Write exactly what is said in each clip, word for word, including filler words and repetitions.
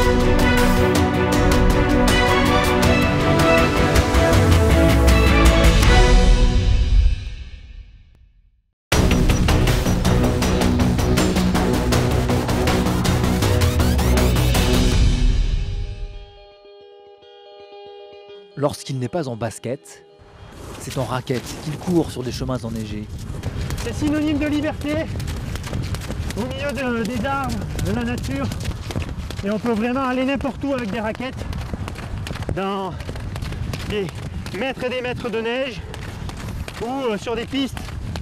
Lorsqu'il n'est pas en basket, c'est en raquette qu'il court sur des chemins enneigés. C'est synonyme de liberté, au milieu de, des arbres, de la nature. Et on peut vraiment aller n'importe où avec des raquettes, dans des mètres et des mètres de neige, ou sur des pistes.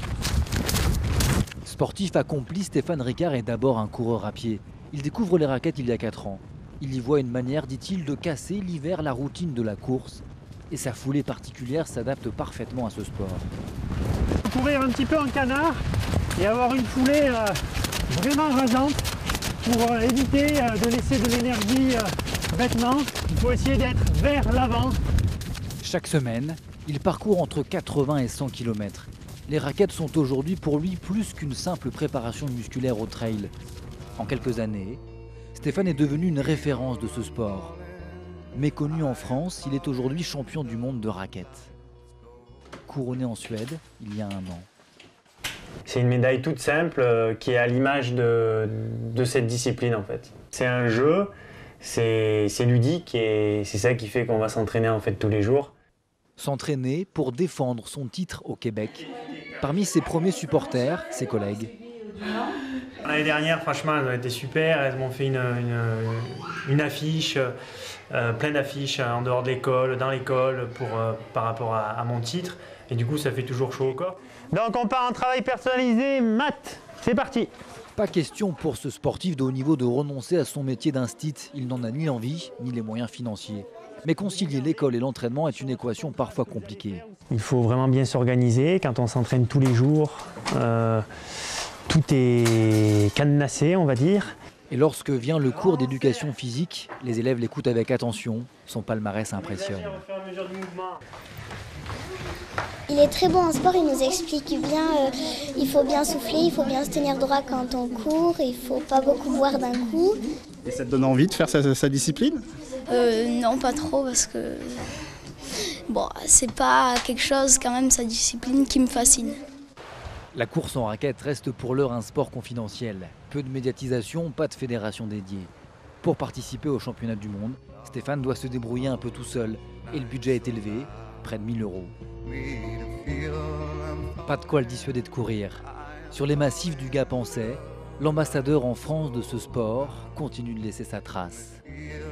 Sportif accompli, Stéphane Ricard est d'abord un coureur à pied. Il découvre les raquettes il y a quatre ans. Il y voit une manière, dit-il, de casser l'hiver la routine de la course. Et sa foulée particulière s'adapte parfaitement à ce sport. Courir un petit peu en canard et avoir une foulée euh, vraiment rasante pour euh, éviter euh, de laisser de l'énergie euh, bêtement. Il faut essayer d'être vers l'avant. Chaque semaine, il parcourt entre quatre-vingts et cent kilomètres. Les raquettes sont aujourd'hui pour lui plus qu'une simple préparation musculaire au trail. En quelques années, Stéphane est devenu une référence de ce sport. Méconnu en France, il est aujourd'hui champion du monde de raquettes. Couronné en Suède il y a un an. C'est une médaille toute simple euh, qui est à l'image de, de cette discipline en fait. C'est un jeu, c'est ludique et c'est ça qui fait qu'on va s'entraîner en fait tous les jours. S'entraîner pour défendre son titre au Québec. Parmi ses premiers supporters, ses collègues. L'année dernière, franchement, elles ont été super. Elles m'ont fait une, une, une affiche, euh, plein d'affiches en dehors de l'école, dans l'école, pour euh, par rapport à, à mon titre. Et du coup, ça fait toujours chaud au corps. Donc on part en travail personnalisé, maths. C'est parti. Pas question pour ce sportif de haut niveau de renoncer à son métier d'instit. Il n'en a ni l'envie, ni les moyens financiers. Mais concilier l'école et l'entraînement est une équation parfois compliquée. Il faut vraiment bien s'organiser quand on s'entraîne tous les jours. Euh, tout est cadenassé, on va dire. Et lorsque vient le cours d'éducation physique, les élèves l'écoutent avec attention. Son palmarès impressionne. Il est très bon en sport, il nous explique bien, euh, il faut bien souffler, il faut bien se tenir droit quand on court, il ne faut pas beaucoup boire d'un coup. Et ça te donne envie de faire sa, sa discipline? euh, Non, pas trop, parce que bon, c'est pas quelque chose quand même, sa discipline, qui me fascine. La course en raquette reste pour l'heure un sport confidentiel. Peu de médiatisation, pas de fédération dédiée. Pour participer au championnat du monde, Stéphane doit se débrouiller un peu tout seul. Et le budget est élevé, près de mille euros. Pas de quoi le dissuader de courir. Sur les massifs du Gap-en-Sey, l'ambassadeur en France de ce sport continue de laisser sa trace.